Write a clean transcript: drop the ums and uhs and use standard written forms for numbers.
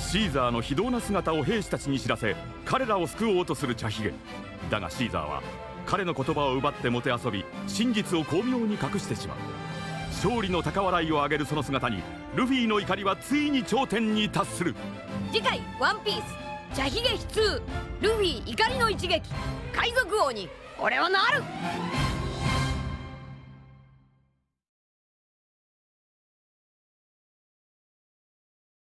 シーザーの非道な姿を兵士たちに知らせ、彼らを救おうとする茶ひげだが、シーザーは彼の言葉を奪ってもてあそび、真実を巧妙に隠してしまう。勝利の高笑いを上げるその姿に、ルフィの怒りはついに頂点に達する。 次回「ワンピース茶ひげ悲痛ルフィ怒りの一撃海賊王に俺はなる。